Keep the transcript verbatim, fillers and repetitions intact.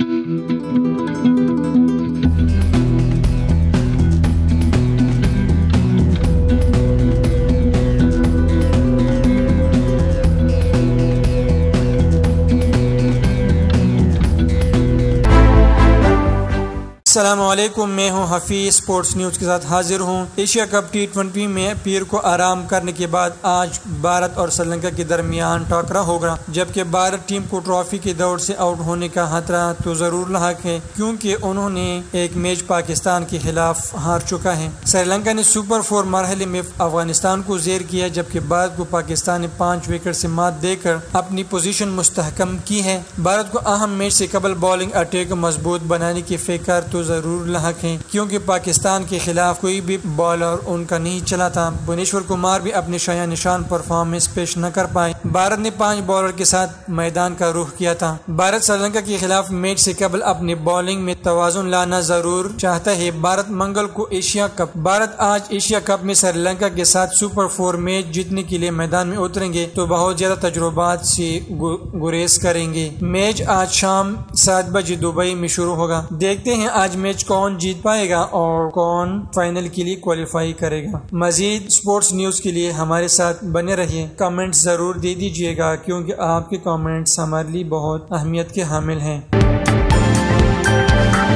अस्सलामुअलैकुम, मैं हूं हफीज स्पोर्ट्स न्यूज़ के साथ हाजिर हूं। एशिया कप टी ट्वेंटी में पीर को आराम करने के बाद आज भारत और श्रीलंका के दरमियान टकरा होगा, जबकि भारत टीम को ट्रॉफी की दौड़ से आउट होने का खतरा तो जरूर लाक है, क्योंकि उन्होंने एक मैच पाकिस्तान के खिलाफ हार चुका है। श्रीलंका ने सुपर फोर मरहले में अफगानिस्तान को जेर किया, जबकि भारत को पाकिस्तान ने पाँच विकेट से मात देकर अपनी पोजीशन मुस्तहकम की है। भारत को अहम मैच से कबल बॉलिंग अटैक को मजबूत बनाने की फिक्र तो जरूर लाक है, क्योंकि पाकिस्तान के खिलाफ कोई भी बॉलर उनका नहीं चला था। भुवनेश्वर कुमार भी अपने शाया निशान परफॉर्मेंस पेश न कर पाए। भारत ने पांच बॉलर के साथ मैदान का रुख किया था। भारत श्रीलंका के खिलाफ मैच से कबल अपनी बॉलिंग में तवाजुन लाना जरूर चाहता है। भारत मंगल को एशिया कप भारत आज एशिया कप में श्रीलंका के साथ सुपर फोर मैच जीतने के लिए मैदान में उतरेंगे, तो बहुत ज्यादा तजुर्बात से गुरेज करेंगे। मैच आज शाम सात बजे दुबई में शुरू होगा। देखते हैं आज मैच कौन जीत पाएगा और कौन फाइनल के लिए क्वालिफाई करेगा। मजीद स्पोर्ट्स न्यूज़ के लिए हमारे साथ बने रहिए। कमेंट्स जरूर दे दीजिएगा, क्योंकि आपके कमेंट्स हमारे लिए बहुत अहमियत के हामिल हैं।